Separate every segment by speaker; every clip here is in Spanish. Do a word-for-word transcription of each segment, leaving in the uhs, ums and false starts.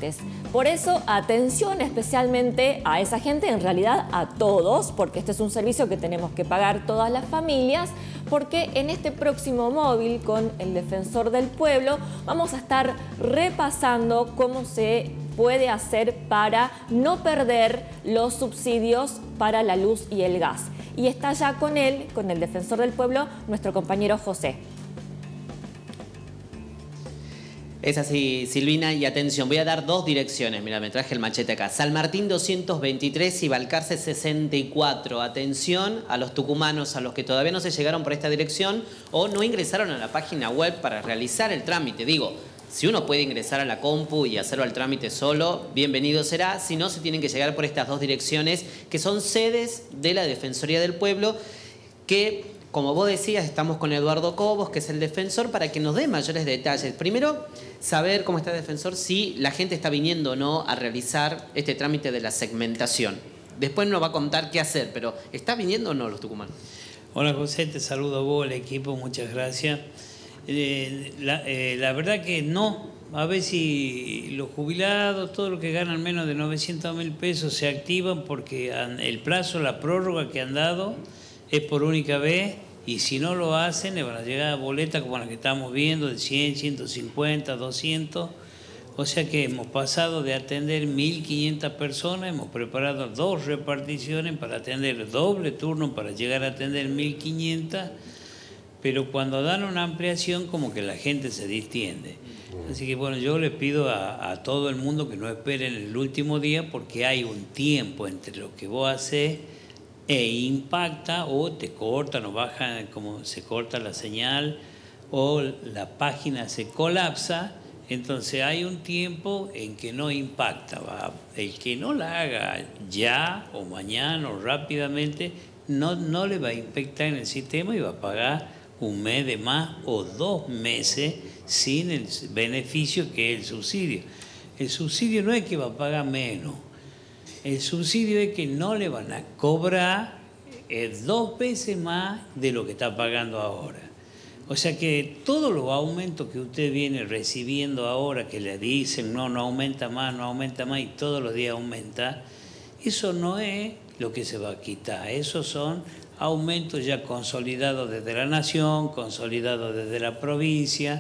Speaker 1: trámites. Por eso, atención especialmente a esa gente, en realidad a todos, porque este es un servicio que tenemos que pagar todas las familias, porque en este próximo móvil con el Defensor del Pueblo vamos a estar repasando cómo se puede hacer para no perder los subsidios para la luz y el gas. Y está ya con él, con el Defensor del Pueblo, nuestro compañero José.
Speaker 2: Es así, Silvina, y atención, voy a dar dos direcciones. Mira, me traje el machete acá. San Martín doscientos veintitrés y Balcarce sesenta y cuatro. Atención a los tucumanos, a los que todavía no se llegaron por esta dirección o no ingresaron a la página web para realizar el trámite. Digo, si uno puede ingresar a la compu y hacerlo al trámite solo, bienvenido será. Si no, se tienen que llegar por estas dos direcciones, que son sedes de la Defensoría del Pueblo, que, como vos decías, estamos con Eduardo Cobos, que es el defensor, para que nos dé mayores detalles. Primero, saber cómo está el defensor, si la gente está viniendo o no a realizar este trámite de la segmentación. Después nos va a contar qué hacer, pero ¿está viniendo o no los tucumanos?
Speaker 3: Hola José, te saludo a vos, el equipo, muchas gracias. Eh, la, eh, la verdad que no. A ver si los jubilados, todos los que ganan menos de novecientos mil pesos se activan, porque el plazo, la prórroga que han dado es por única vez, y si no lo hacen, le van a llegar a boletas como las que estamos viendo, de cien, ciento cincuenta, doscientos. O sea que hemos pasado de atender mil quinientas personas, hemos preparado dos reparticiones para atender doble turno para llegar a atender mil quinientas, pero cuando dan una ampliación como que la gente se distiende. Así que bueno, yo les pido a, a todo el mundo que no esperen el último día, porque hay un tiempo entre lo que vos haces e impacta, o te cortan o bajan, como se corta la señal, o la página se colapsa. Entonces hay un tiempo en que no impacta. ¿Va? El que no la haga ya o mañana o rápidamente, no, no le va a impactar en el sistema y va a pagar un mes de más o dos meses sin el beneficio que es el subsidio. El subsidio no es que va a pagar menos. El subsidio es que no le van a cobrar eh, dos veces más de lo que está pagando ahora. O sea que todos los aumentos que usted viene recibiendo ahora, que le dicen no, no aumenta más, no aumenta más y todos los días aumenta, eso no es lo que se va a quitar. Esos son aumentos ya consolidados desde la nación, consolidados desde la provincia.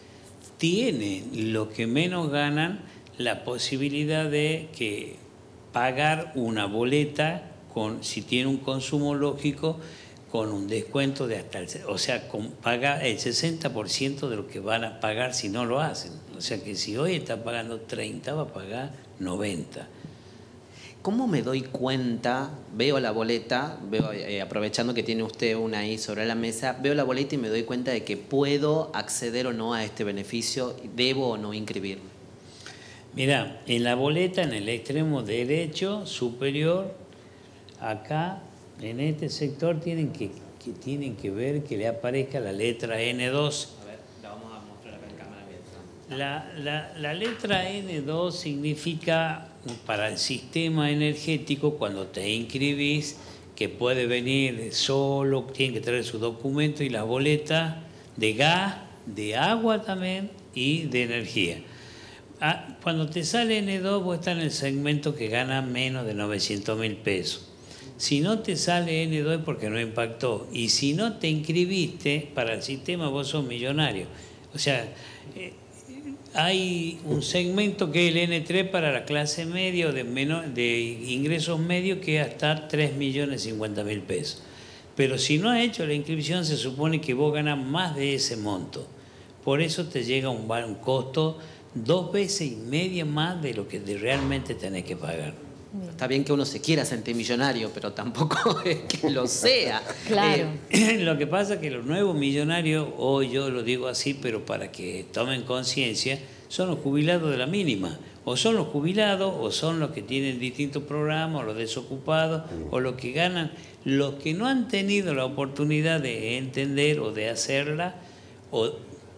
Speaker 3: Tienen los que menos ganan la posibilidad de que pagar una boleta, con, si tiene un consumo lógico, con un descuento de hasta el... O sea, con, paga el sesenta por ciento de lo que van a pagar si no lo hacen. O sea que si hoy está pagando treinta, va a pagar noventa.
Speaker 2: ¿Cómo me doy cuenta? Veo la boleta, veo, eh, aprovechando que tiene usted una ahí sobre la mesa, veo la boleta y me doy cuenta de que puedo acceder o no a este beneficio, debo o no inscribirme.
Speaker 3: Mirá, en la boleta, en el extremo derecho superior, acá, en este sector, tienen que, que, tienen que ver que le aparezca la letra ene dos.
Speaker 2: A ver, la vamos a mostrar acá en cámara abierta.
Speaker 3: La, la, la letra ene dos significa, para el sistema energético, cuando te inscribís, que puede venir solo, tiene que traer su documento y la boleta de gas, de agua también y de energía. Ah, cuando te sale ene dos, vos estás en el segmento que gana menos de novecientos mil pesos. Si no te sale ene dos es porque no impactó. Y si no te inscribiste para el sistema, vos sos millonario. O sea, eh, hay un segmento que es el ene tres para la clase media o de, menor, de ingresos medios, que es hasta tres millones cincuenta mil pesos. Pero si no has hecho la inscripción, se supone que vos ganas más de ese monto. Por eso te llega un, un costo dos veces y media más de lo que realmente tenés que pagar.
Speaker 2: Está bien que uno se quiera sentir millonario, pero tampoco es que lo sea.
Speaker 1: Claro.
Speaker 3: Eh, lo que pasa es que los nuevos millonarios, hoy yo lo digo así, pero para que tomen conciencia, son los jubilados de la mínima. O son los jubilados, o son los que tienen distintos programas, o los desocupados, o los que ganan. Los que no han tenido la oportunidad de entender o de hacerla, o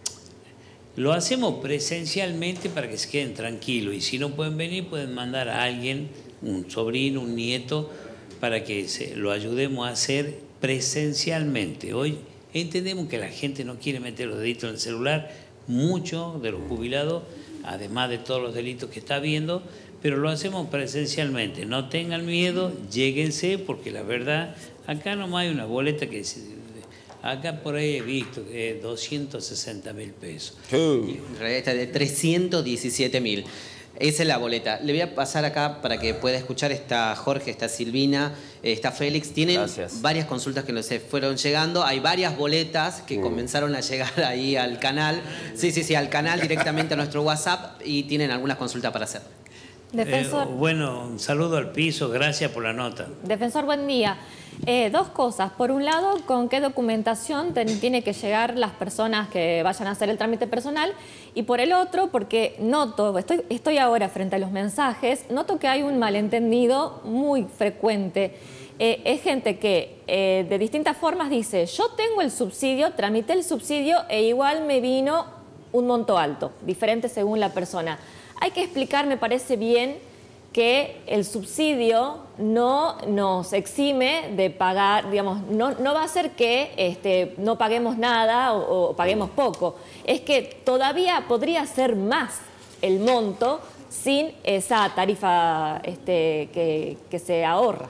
Speaker 3: lo hacemos presencialmente para que se queden tranquilos. Y si no pueden venir, pueden mandar a alguien, un sobrino, un nieto, para que se, lo ayudemos a hacer presencialmente. Hoy entendemos que la gente no quiere meter los deditos en el celular. Muchos de los jubilados además de todos los delitos que está habiendo, pero lo hacemos presencialmente. No tengan miedo, lléguense, porque la verdad, acá nomás hay una boleta que acá por ahí he visto que es doscientos sesenta mil pesos.
Speaker 2: Uh. En realidad está de trescientos diecisiete mil. Esa es la boleta. Le voy a pasar acá para que pueda escuchar. Está Jorge, está Silvina, está Félix. Tienen Gracias. varias consultas que nos fueron llegando. Hay varias boletas que mm. comenzaron a llegar ahí al canal. Sí, sí, sí, al canal directamente a nuestro WhatsApp y tienen algunas consultas para hacer.
Speaker 1: Defensor.
Speaker 3: Eh, bueno, un saludo al piso, gracias por la nota.
Speaker 1: Defensor, buen día. Eh, dos cosas. Por un lado, ¿con qué documentación ten, tiene que llegar las personas que vayan a hacer el trámite personal? Y por el otro, porque noto, estoy, estoy ahora frente a los mensajes, noto que hay un malentendido muy frecuente. Eh, es gente que eh, de distintas formas dice, yo tengo el subsidio, tramité el subsidio e igual me vino un monto alto, diferente según la persona. Hay que explicar, me parece bien, que el subsidio no nos exime de pagar, digamos, no, no va a ser que este, no paguemos nada o, o paguemos poco. Es que todavía podría ser más el monto sin esa tarifa este, que, que se ahorra.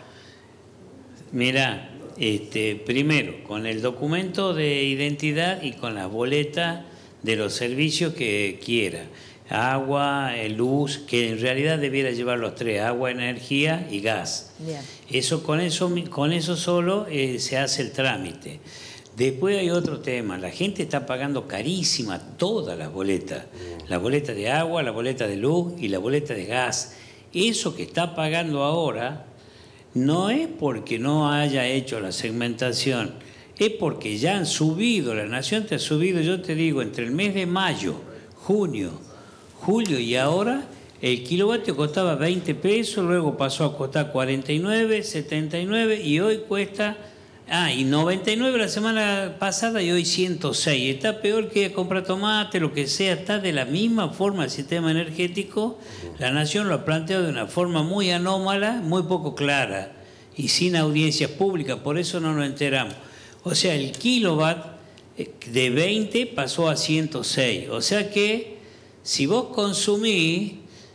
Speaker 3: Mira, este, primero, con el documento de identidad y con la boleta de los servicios que quiera. Agua, luz, que en realidad debiera llevar los tres, agua, energía y gas. Bien. Eso, con, eso, con eso solo eh, se hace el trámite. Después hay otro tema, la gente está pagando carísima todas las boletas. La boleta de agua, la boleta de luz y la boleta de gas. Eso que está pagando ahora no es porque no haya hecho la segmentación, es porque ya han subido, la nación te ha subido, yo te digo, entre el mes de mayo, junio, julio y ahora, el kilovatio costaba veinte pesos, luego pasó a costar cuarenta y nueve, setenta y nueve y hoy cuesta, ah, y noventa y nueve la semana pasada y hoy ciento seis. Está peor que comprar tomate, lo que sea, está de la misma forma el sistema energético. La nación lo ha planteado de una forma muy anómala, muy poco clara y sin audiencias públicas, por eso no nos enteramos. O sea, el kilowatt de veinte pasó a ciento seis, o sea que si vos consumís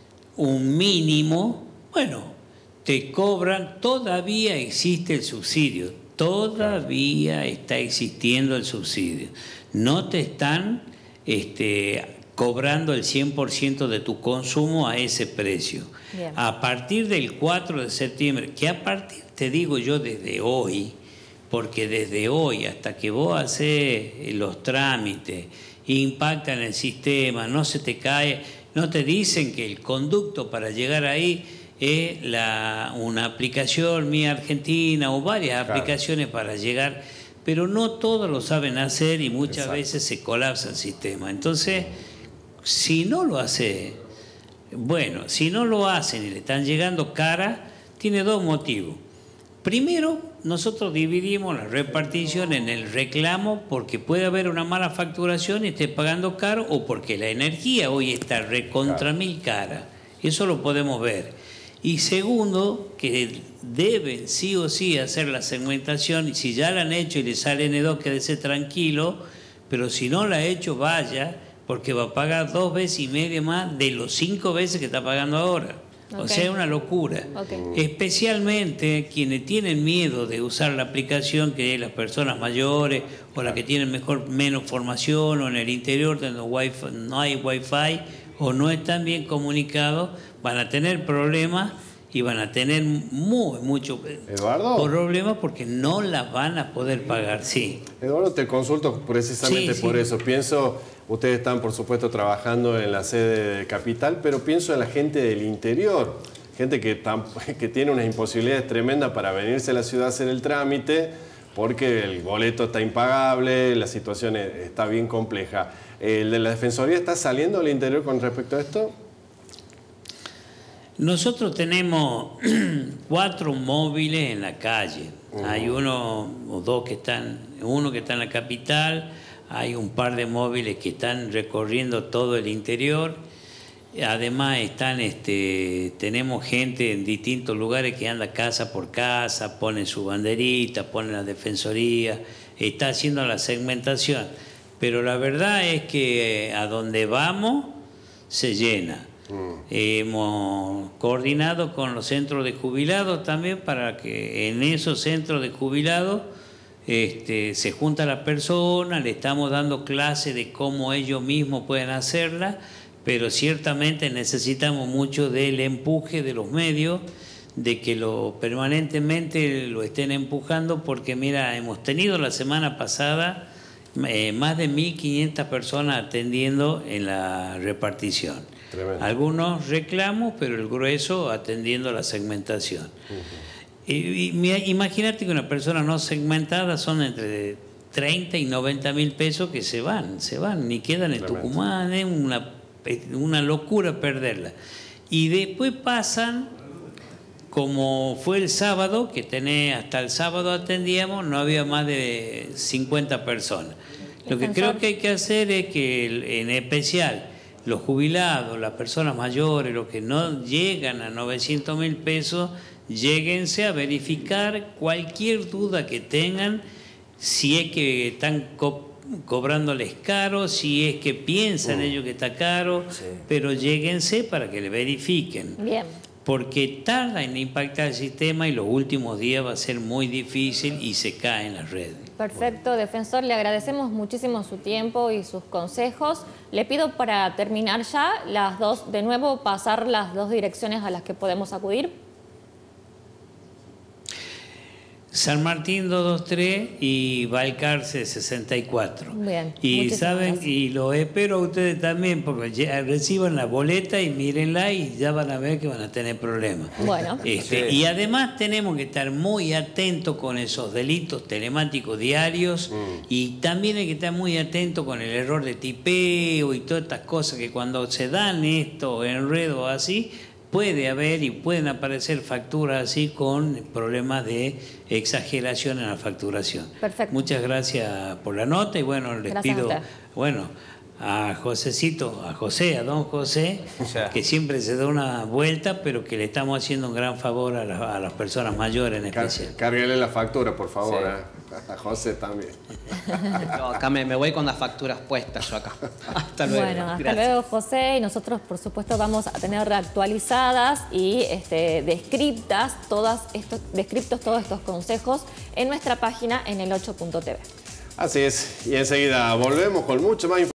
Speaker 3: un mínimo, bueno, te cobran, todavía existe el subsidio, todavía está existiendo el subsidio. No te están este, cobrando el cien por ciento de tu consumo a ese precio. Bien. A partir del cuatro de septiembre, que a partir, te digo yo desde hoy, porque desde hoy hasta que vos haces los trámites, impacta en el sistema, no se te cae, no te dicen que el conducto para llegar ahí es la, una aplicación Mía Argentina o varias claro. aplicaciones para llegar, pero no todos lo saben hacer y muchas Exacto. veces se colapsa el sistema. Entonces, si no lo hace, bueno, si no lo hacen y le están llegando cara, tiene dos motivos. Primero, nosotros dividimos la repartición en el reclamo porque puede haber una mala facturación y esté pagando caro o porque la energía hoy está recontra mil cara. Eso lo podemos ver. Y segundo, que deben sí o sí hacer la segmentación y si ya la han hecho y le sale N dos, quédese tranquilo, pero si no la ha hecho, vaya, porque va a pagar dos veces y media más de los cinco veces que está pagando ahora. Okay. O sea, es una locura. Okay. Especialmente quienes tienen miedo de usar la aplicación, que es las personas mayores o las que tienen mejor menos formación o en el interior donde wifi, no hay wifi o no están bien comunicados, van a tener problemas y van a tener muy, mucho Eduardo, problemas porque no las van a poder pagar. Sí.
Speaker 4: Eduardo, te consulto precisamente sí, por sí. eso. Pienso, ustedes están por supuesto trabajando en la sede de Capital, pero pienso en la gente del interior, gente que, tan, que tiene unas imposibilidades tremendas para venirse a la ciudad a hacer el trámite porque el boleto está impagable, la situación está bien compleja. ¿El de la Defensoría está saliendo al interior con respecto a esto?
Speaker 3: Nosotros tenemos cuatro móviles en la calle. Uh-huh. Hay uno o dos que están, uno que está en la capital, hay un par de móviles que están recorriendo todo el interior. Además están, este, tenemos gente en distintos lugares que anda casa por casa, ponen su banderita, ponen la defensoría, está haciendo la segmentación. Pero la verdad es que a donde vamos se llena. Mm. Hemos coordinado con los centros de jubilados también para que en esos centros de jubilados este, se junta la persona, le estamos dando clases de cómo ellos mismos pueden hacerla, pero ciertamente necesitamos mucho del empuje de los medios, de que lo permanentemente lo estén empujando, porque mira, hemos tenido la semana pasada eh, más de mil quinientas personas atendiendo en la repartición. Tremendo. Algunos reclamos, pero el grueso atendiendo la segmentación. Uh-huh. y, y, imagínate que una persona no segmentada son entre treinta y noventa mil pesos que se van, se van, ni quedan en Tremendo. Tucumán, es una, una locura perderla. Y después pasan, como fue el sábado, que tenés, hasta el sábado atendíamos, no había más de cincuenta personas. Lo que creo que hay que hacer es que, en especial, los jubilados, las personas mayores, los que no llegan a novecientos mil pesos, lléguense a verificar cualquier duda que tengan, si es que están co cobrándoles caro, si es que piensan uh, ellos que está caro, sí. pero lléguense para que le verifiquen.
Speaker 1: Bien.
Speaker 3: Porque tarda en impactar el sistema y los últimos días va a ser muy difícil y se cae en las redes.
Speaker 1: Perfecto, defensor, le agradecemos muchísimo su tiempo y sus consejos. Le pido para terminar ya las dos, de nuevo pasar las dos direcciones a las que podemos acudir.
Speaker 3: San Martín doscientos veintitrés y Balcarce sesenta y cuatro.
Speaker 1: Bien.
Speaker 3: Y saben, gracias. Y los espero a ustedes también, porque ya reciban la boleta y mírenla y ya van a ver que van a tener problemas.
Speaker 1: Bueno.
Speaker 3: Este, sí. Y además tenemos que estar muy atentos con esos delitos telemáticos diarios mm. y también hay que estar muy atentos con el error de tipeo y todas estas cosas que cuando se dan estos enredos así, puede haber y pueden aparecer facturas así con problemas de exageración en la facturación.
Speaker 1: Perfecto.
Speaker 3: Muchas gracias por la nota y bueno, les
Speaker 1: gracias
Speaker 3: pido, a bueno, a Josecito, a José, a don José, ya. que siempre se da una vuelta, pero que le estamos haciendo un gran favor a, la, a las personas mayores en especial.
Speaker 4: Cárguele la factura, por favor, sí. ¿eh? A José también.
Speaker 2: No, acá me, me voy con las facturas puestas yo acá. Hasta luego.
Speaker 1: Bueno, hasta
Speaker 2: Gracias.
Speaker 1: luego, José. Y nosotros, por supuesto, vamos a tener reactualizadas y este, descriptas todas estos, descriptos todos estos consejos en nuestra página en el ocho punto t v.
Speaker 4: Así es. Y enseguida volvemos con mucho más información.